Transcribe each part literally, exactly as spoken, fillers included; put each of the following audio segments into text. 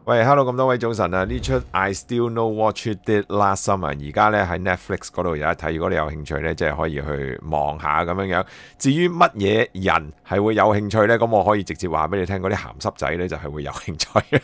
喂 ，Hello 咁多位早晨啊！呢出 I Still Know What You Did Last Summer 而家咧喺 Netflix 嗰度有得睇，如果你有興趣咧，即係可以去望下咁樣樣。至於乜嘢人係會有興趣咧，咁我可以直接話俾你聽，嗰啲鹹濕仔咧就係會有興趣。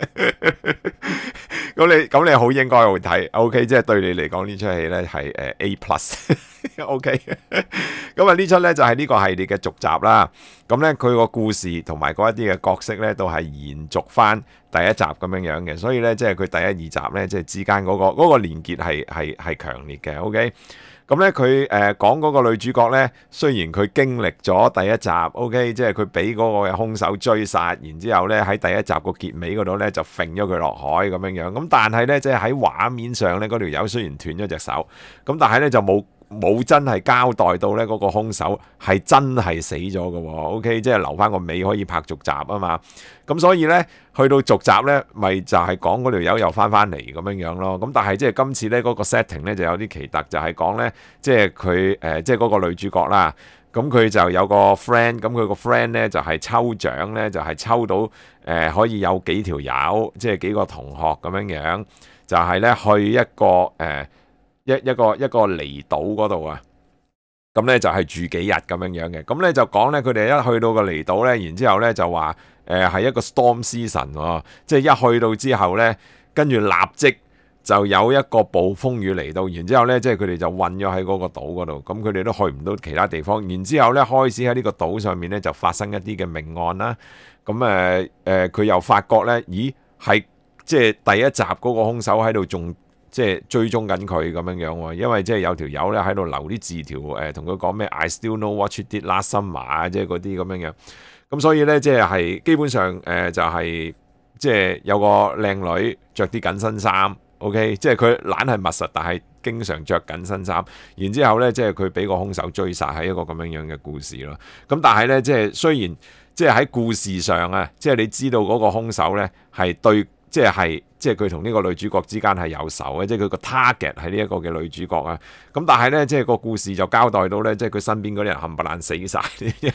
咁你咁你好應該會睇 ，OK， 即係對你嚟講呢出戲咧係誒 A plus，OK。咁啊呢出咧就係呢個系列嘅續集啦。咁咧佢個故事同埋嗰一啲嘅角色咧都係延續翻第一集咁樣樣嘅，所以咧即係佢第一二集咧即係之間嗰個嗰個連結係係係強烈嘅 ，OK。咁咧佢誒講嗰個女主角咧，雖然佢經歷咗第一集 ，OK， 即係佢俾嗰個嘅兇手追殺，然之後咧喺第一集個結尾嗰度咧就揈咗佢落海咁樣樣。咁但係咧即係喺畫面上咧嗰條友雖然斷咗隻手，咁但係咧就冇。冇真係交代到咧嗰個兇手係真係死咗嘅喎 ，OK， 即係留翻個尾可以拍續集啊嘛。咁所以咧去到續集咧，咪就係講嗰條友又翻翻嚟咁樣樣咯。咁但係即係今次咧嗰個 setting 咧就有啲奇特，就係講咧即係佢誒即係嗰個女主角啦。咁佢就有個 friend， 咁佢個 friend 咧就係抽獎咧，就係抽到誒可以有幾條友，即係幾個同學咁樣樣，就係咧去一個誒。一一個一個離島嗰度啊，咁咧就係住幾日咁樣樣嘅，咁咧就講咧佢哋一去到個離島咧，然之後咧就話誒係一個 storm season 喎，即係一去到之後咧，跟住立即就有一個暴風雨嚟到，然之後咧即係佢哋就困咗喺嗰個島嗰度，咁佢哋都去唔到其他地方，然之後咧開始喺呢個島上面咧就發生一啲嘅命案啦，咁誒誒佢又發覺咧，咦係即係第一集嗰個兇手喺度仲。即係追蹤緊佢咁樣樣喎，因為即係有條友咧喺度留啲字條誒，同佢講咩 I still know what you did last summer 啊，即係嗰啲咁樣樣。咁所以咧，即係係基本上誒、呃、就係、是、即係有個靚女着啲緊身衫 ，OK， 即係佢懶係密實，但係經常着緊身衫。然之後咧，即係佢俾個兇手追殺，係一個咁樣樣嘅故事咯。咁但係咧，即係雖然即係喺故事上啊，即係你知道嗰個兇手咧係對。即係即係佢同呢個女主角之間係有仇嘅，即係佢個 target 係呢一個嘅女主角啊。咁但係咧，即係個故事就交代到咧，即係佢身邊嗰啲人冚唪唥死晒。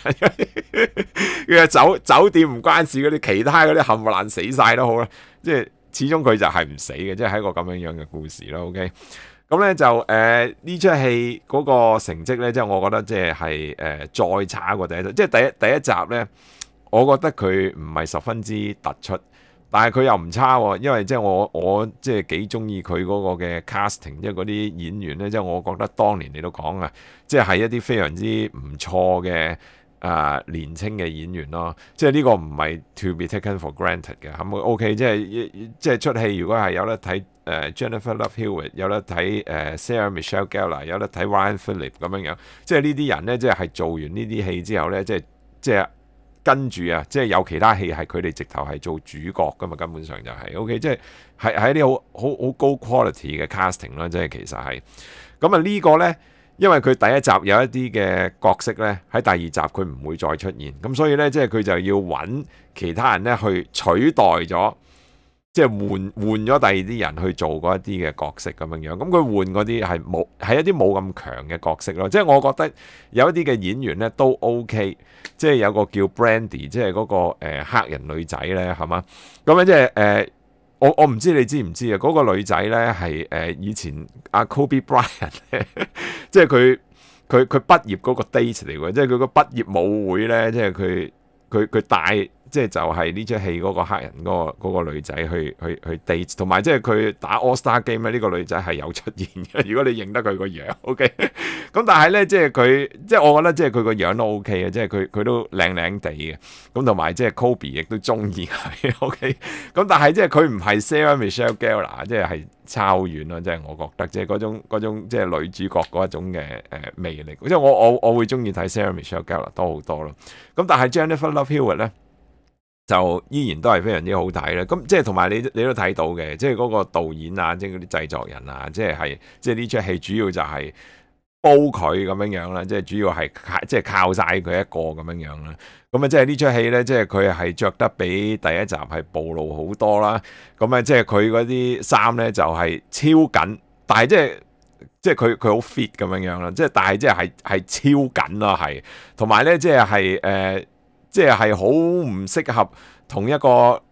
佢酒酒店唔關事嗰啲，其他嗰啲冚唪唥死晒都好啦。即係始終佢就係唔死嘅，即係係一個咁樣樣嘅故事咯。OK，咁咧就誒呢出戲嗰個成績咧，即係我覺得即係係誒再差過第一集。即係第一第一集咧，我覺得佢唔係十分之突出。但係佢又唔差喎，因為即係我我即係幾中意佢嗰個嘅 casting，即係嗰啲演員咧，即係我覺得當年你都講啊，即係係一啲非常之唔錯嘅啊年青嘅演員咯。即係呢個唔係 to be taken for granted 嘅，係咪 OK？即係即係出戲如果係有得睇誒 Jennifer Love Hewitt， 有得睇誒 Sarah Michelle Gellar， 有得睇 Ryan Phillippe 咁樣樣，即係呢啲人咧，即係係做完呢啲戲之後咧，即係即係。跟住啊，即係有其他戲係佢哋直頭係做主角噶嘛，根本上就係、是、OK， 即係係係一啲好好好高 quality 嘅 casting 啦，即係其實係咁啊呢個呢，因為佢第一集有一啲嘅角色呢，喺第二集佢唔會再出現，咁所以呢，即係佢就要揾其他人呢去取代咗。即係換換咗第二啲人去做嗰一啲嘅角色咁樣樣，咁佢換嗰啲係冇係一啲冇咁強嘅角色咯。即係我覺得有一啲嘅演員咧都 OK， 即係有個叫 Brandy， 即係嗰、嗰個、呃、黑人女仔咧，係嘛？咁樣即係誒，我我唔知你知唔知啊？嗰、嗰個女仔咧係誒以前阿 Kobe Bryant， 即係佢佢佢畢業嗰個 date 嚟嘅，即係佢個畢業舞會咧，即係佢佢佢帶。即係就係呢出戲嗰個黑人嗰、嗰個嗰個女仔去去去 date， 同埋即係佢打 All Star Game 咧，呢個女仔係有出現嘅。如果你認得佢個樣 ，OK。咁但係咧，即係佢即係我覺得即係佢個樣都 OK 嘅，即係佢佢都靚靚地嘅。咁同埋即係 Kobe 亦都中意佢 OK。咁但係即係佢唔係 Sarah Michelle Gellar， 即係係差好遠咯。即係我覺得即係嗰種嗰種即係女主角嗰一種嘅誒魅力。即係我我我會中意睇 Sarah Michelle Gellar 多好多咯。咁但係 Jennifer Love Hewitt 咧。就依然都係非常之好睇啦，咁即係同埋你你都睇到嘅，即係嗰個導演啊，即係嗰啲製作人啊，即係係即係呢出戲主要就係煲佢咁樣樣啦，即係主要係即係靠晒佢一個咁樣樣啦。咁啊，即係呢出戲咧，即係佢係着得比第一集係暴露好多啦。咁啊，即係佢嗰啲衫咧就係超緊，但係即係即係佢佢好 fit 咁樣樣啦。即係但係即係係係超緊啦，係同埋咧即係係誒。即係好唔適合同一個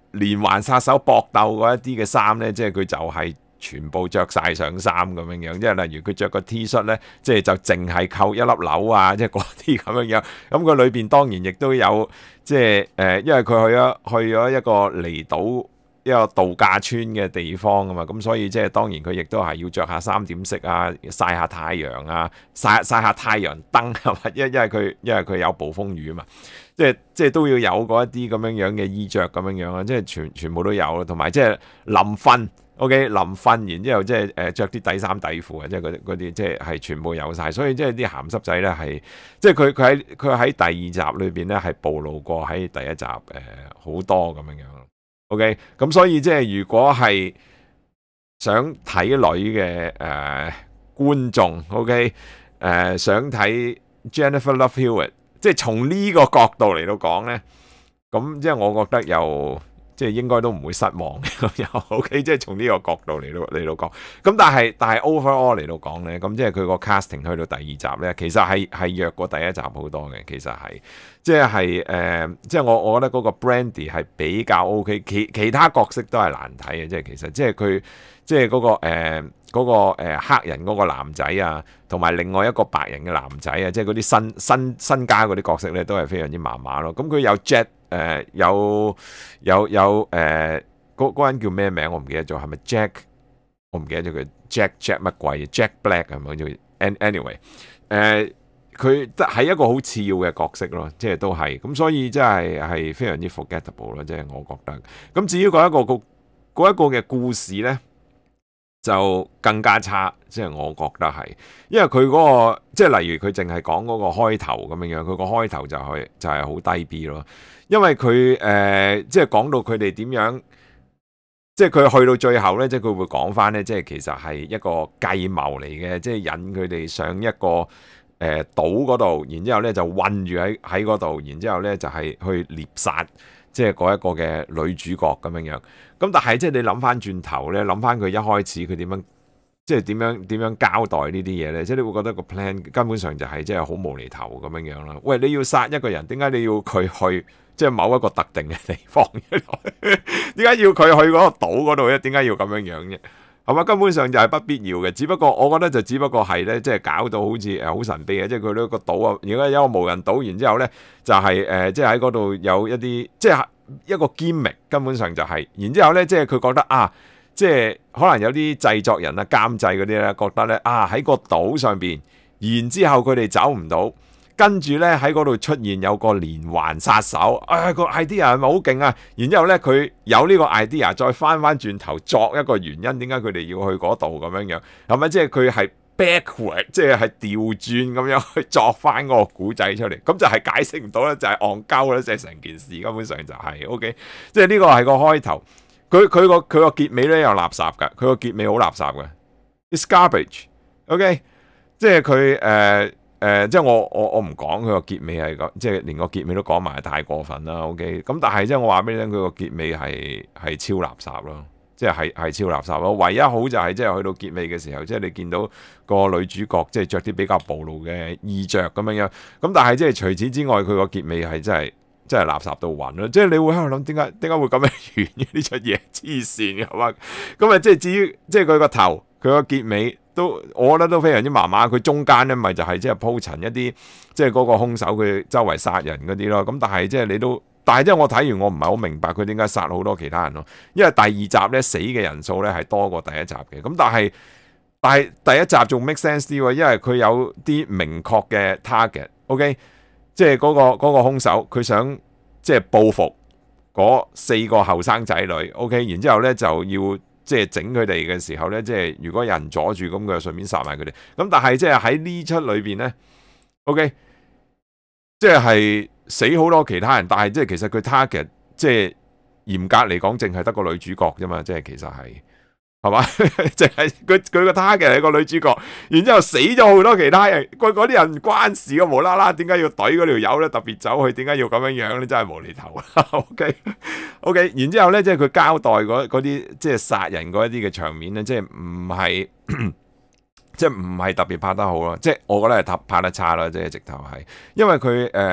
連環殺手搏鬥嗰一啲嘅衫咧，即係佢就係全部着晒上衫咁樣樣，即係例如佢着個 T 恤咧，即係就淨係扣一粒紐啊，即係嗰啲咁樣樣。咁佢裏邊當然亦都有即係誒、呃，因為佢去咗去咗一個離島一個度假村嘅地方啊嘛，咁所以即係當然佢亦都係要着下三點式啊，曬下太陽啊，曬曬下太陽燈係嘛，因因為佢因為佢有暴風雨啊嘛。即係即係都要有嗰一啲咁樣樣嘅衣着咁樣樣啊，即係全全部都有咯，同埋即係臨瞓 ，OK 臨瞓，然之後即係誒著啲底衫底褲啊，即係嗰啲嗰啲即係係全部有晒，所以即係啲鹹濕仔咧係，即係佢佢喺佢喺第二集裏邊咧係暴露過喺第一集誒好、呃、多咁樣樣，OK 咁所以即係如果係想睇女嘅誒、呃、觀眾 ，OK 誒、呃、想睇 Jennifer Love Hewitt。即係從呢個角度嚟到講咧，咁即係我覺得又即係應該都唔會失望嘅，又 OK。即係從呢個角度嚟到嚟到講，咁但係但係 overall 嚟到講咧，咁即係佢個 casting 去到第二集咧，其實係係弱過第一集好多嘅。其實係即係係誒，即係我我覺得嗰個 Brandy 係比較 OK，其其他角色都係難睇嘅。即係其實即係佢即係嗰個誒。呃嗰、那個、呃、黑人嗰個男仔啊，同埋另外一個白人嘅男仔啊，即係嗰啲新新新加嗰啲角色咧，都係非常之麻麻咯。咁佢有 Jet 誒、呃、有有有誒嗰嗰人叫咩名我唔記得咗，係咪 Jack？ 我唔記得咗佢 Jack Jack 乜鬼 Jack Black 係咪叫 ？Anyway 誒佢係一個好次要嘅角色咯，即係都係咁，所以真係係非常之 forgettable 咯，即係我覺得。咁至於嗰一個個嗰一個嘅故事咧，就更加差，即係我覺得係，因為佢嗰個即係例如佢淨係講嗰個開頭咁樣樣，佢個開頭就係就係好低 B 咯，因為佢誒即係講到佢哋點樣，即係佢去到最後咧，即係佢會講翻咧，即係其實係一個計謀嚟嘅，即係引佢哋上一個誒島嗰度，然之後咧就困住喺喺嗰度，然之後咧就係去獵殺。即係嗰一個嘅女主角咁樣樣，咁但係即係你諗翻轉頭咧，諗翻佢一開始佢點樣，即係點樣點樣交代呢啲嘢咧？即係你會覺得個 plan 根本上就係即係好無厘頭咁樣樣啦。喂，你要殺一個人，點解你要佢去即係某一個特定嘅地方？點解要佢去嗰個島嗰度咧？點解要咁樣樣啫？係嘛？根本上就係不必要嘅。只不過我覺得就只不過係咧，即係搞到好似誒好神秘嘅，即係佢呢個島啊，而家有一個無人島，然之後咧就係、是、誒、呃，即係喺嗰度有一啲即係一個 gimmick，根本上就係、是，然之後咧即係佢覺得啊，即係可能有啲製作人啊、監製嗰啲咧覺得咧啊喺個島上邊，然之後佢哋走唔到。跟住咧喺嗰度出現有個連環殺手，啊個 idea 係咪好勁啊？然之後咧佢有呢個 idea，再翻翻轉頭作一個原因，點解佢哋要去嗰度咁樣樣？係咪即係佢係 backward，即係係調轉咁樣去作翻嗰個古仔出嚟？咁就係解釋唔到咧，就係戇鳩啦，即係成件事根本上就係、是、OK。即係呢個係個開頭，佢佢個佢個結尾咧又垃圾㗎，佢個結尾好垃圾㗎 ，it's garbage。OK， 即係佢誒。呃誒、呃，即係我我我唔講佢個結尾係個，即係連個結尾都講埋，太過分啦。OK，咁但係即係我話俾你聽，佢個結尾係係超垃圾咯，即係係係超垃圾咯。唯一好就係即係去到結尾嘅時候，即係你見到個女主角即係着啲比較暴露嘅衣着咁樣樣。咁但係即係除此之外，佢個結尾係真係真係垃圾到暈咯。即係你會喺度諗點解點解會咁樣完嘅呢出嘢？黐線嘅係嘛？咁啊，即係至於即係佢個頭，佢個結尾。都我覺得都非常之麻麻，佢中間咧咪就係即係鋪陳一啲即係嗰個兇手佢周圍殺人嗰啲咯。咁但係即係你都，但係即係我睇完我唔係好明白佢點解殺好多其他人咯。因為第二集咧死嘅人數咧係多過第一集嘅。咁但係但係第一集仲 make sense 啲喎，因為佢有啲明確嘅 target。OK， 即係嗰個嗰個兇手佢想即係報復嗰四個後生仔女。OK， 然之後咧就要。即係整佢哋嘅時候咧，即係如果有人阻住咁，佢就順便殺埋佢哋。咁但係即係喺呢出裏邊咧 ，OK， 即係死好多其他人，但係即係其實佢 target 即係嚴格嚟講，淨係得個女主角啫嘛。即係其實係係嘛，淨係佢佢個 target 係個女主角，然之後死咗好多其他人，佢嗰啲人唔關事嘅，無啦啦點解要懟嗰條友咧？特別走去，點解要咁樣樣咧？真係無厘頭。OK。OK， 然之後咧，即係佢交代嗰啲即係殺人嗰一啲嘅場面咧，即係唔係即係唔係特別拍得好咯，即係我覺得係拍得差啦，即係直頭係，因為佢誒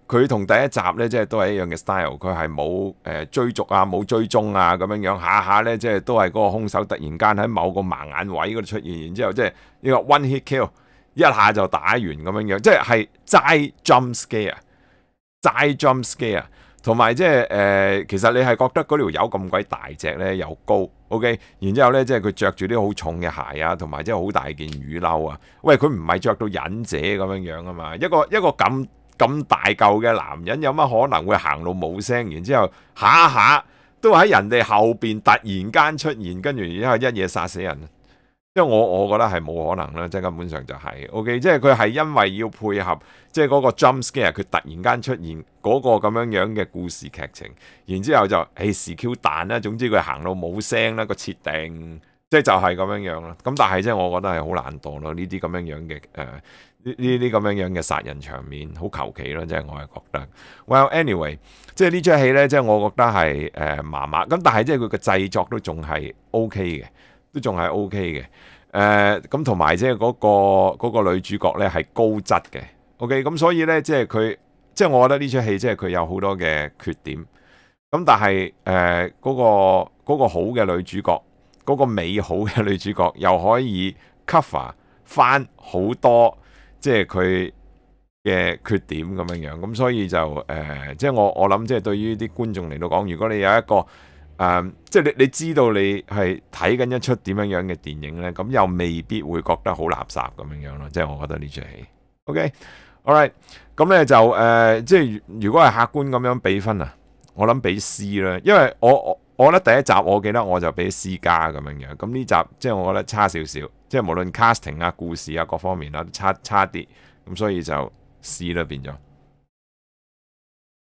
佢同第一集咧，即係都係一樣嘅 style，佢係冇誒追逐啊，冇追蹤啊咁樣樣，下下咧即係都係嗰個兇手突然間喺某個盲眼位嗰度出現，然之後即係呢個 one hit kill，一下就打完咁樣樣，即係係齋 jump scare，齋 jump scare。同埋即係誒，其實你係覺得嗰條友咁鬼大隻咧，又高 ，OK， 然之後咧，即係佢着住啲好重嘅鞋啊，同埋即係好大件雨褸啊。喂，佢唔係着到忍者咁樣樣啊嘛，一個一個咁咁大嚿嘅男人，有乜可能會行路冇聲？然之後下下都喺人哋後邊突然間出現，跟住然之後一嘢殺死人。因為我我覺得係冇可能啦，即係根本上就係、是、OK， 即係佢係因為要配合即係嗰個 jump scare，佢突然間出現嗰個咁樣樣嘅故事劇情，然之後就誒時 Q 彈啦，總之佢行到冇聲啦，個設定即係就係咁樣樣啦。咁但係即係我覺得係好懶惰咯，呢啲咁樣樣嘅誒呢呢啲咁樣樣嘅殺人場面好求其咯，即係我係覺得。Well anyway， 即係呢出戲咧，即係我覺得係誒麻麻咁，但係即係佢嘅製作都仲係 OK 嘅。都仲係 OK 嘅，誒咁同埋即係嗰個嗰個女主角咧係高質嘅 ，OK 咁所以咧即係佢即係我覺得呢出戲即係佢有好多嘅缺點，咁但係誒嗰個嗰個好嘅女主角，嗰個美好嘅女主角又可以 cover 翻好多即係佢嘅缺點咁樣樣，咁所以就誒即係我我諗即係對於啲觀眾嚟到講，如果你有一個誒、um，即係你你知道你係睇緊一出點樣樣嘅電影咧，咁又未必會覺得好垃圾咁樣樣咯。即係我覺得呢出戲 ，OK，all right，咁咧就誒、呃，即係如果係客觀咁樣俾分啊，我諗俾 C 啦，因為我我我覺得第一集我記得我就俾 C 加咁樣樣，咁呢集即係我覺得差少少，即係無論 casting 啊、故事啊各方面啊都差差啲，咁所以就 C 啦變咗。